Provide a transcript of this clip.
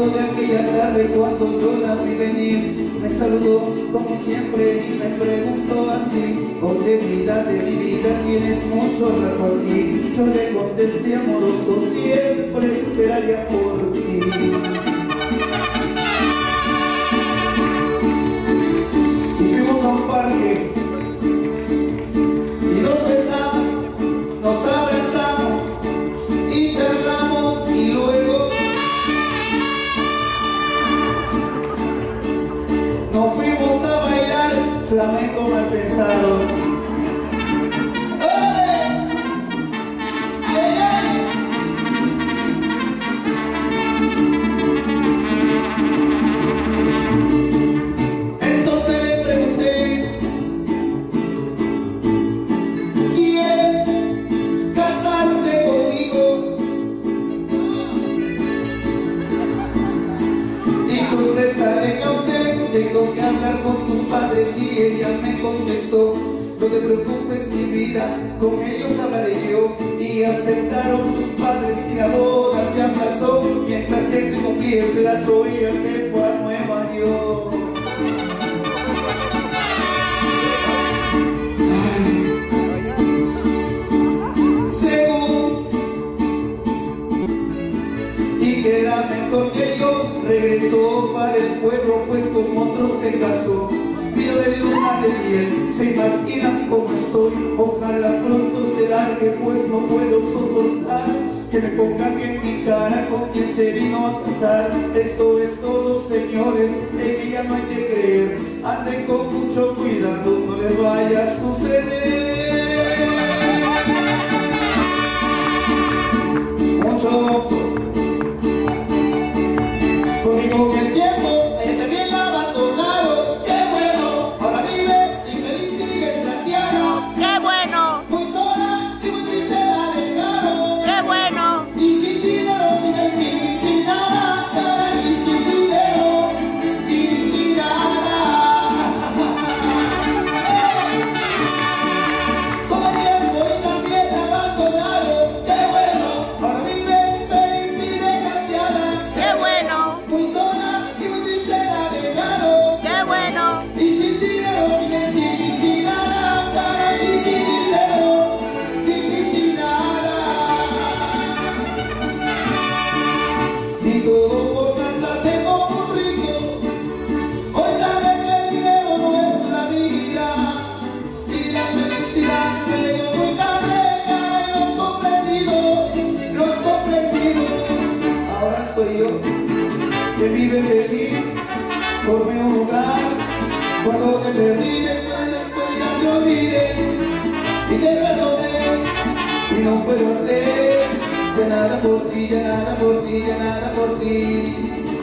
acuerdo de aquella tarde cuando yo la vi venir. Me saludó como siempre y me preguntó así: oye, vida de mi vida, tienes mucho rato aquí. Yo le contesté amoroso: siempre esperaría por ti. Y fuimos a un parque y nos besamos, nos abrazamos y charlamos, y luego nos fuimos a bailar flamenco mal pensado. Entonces le pregunté: ¿quieres casarte conmigo? Y sorpresa le causé: tengo que hablar con tus padres. Y ella me contestó: no te preocupes mi vida, con ellos hablaré yo. Y aceptaron sus padres y la boda se aplazó. Mientras que se cumplía el plazo, ella se fue a Nueva York. Según y queda mejor que yo, regresó para el pueblo, pues con otro se casó. Vino de luna de miel, se imaginan cómo estoy. Ojalá pronto se largue, pues no puedo soportar que me pongan en mi cara con quien se vino a casar. Esto es todo, señores, en ella no hay que creer. Anden con mucho cuidado, no les vaya a suceder. Mucho conmigo que el tiempo también la abandonaron. Qué bueno, ahora vives infeliz, sigues graciano. ¡Qué bueno! Muy sola y muy triste la dejaron. ¡Qué bueno! Y sin dinero, sin nada, caray, y sin dinero, sin nada. Con el tiempo y también la abandonaron. Qué bueno, ahora vive feliz y desgraciada. ¡Qué bueno! Muy sola y muy triste la dejaron. ¡Qué bueno! Y sin dinero, sin nada, caray, y sin dinero, sin nada. Y todo por casarse con un rico. Hoy saben que el dinero no es la vida. Y la felicidad me llegó muy tarde, caray, los comprendidos. Ahora soy yo que vive feliz, formé un hogar. Cuando te perdí, después ya te olvidé y te perdoné. Y no puedo hacer ya nada por ti, ya nada por ti, ya nada por ti.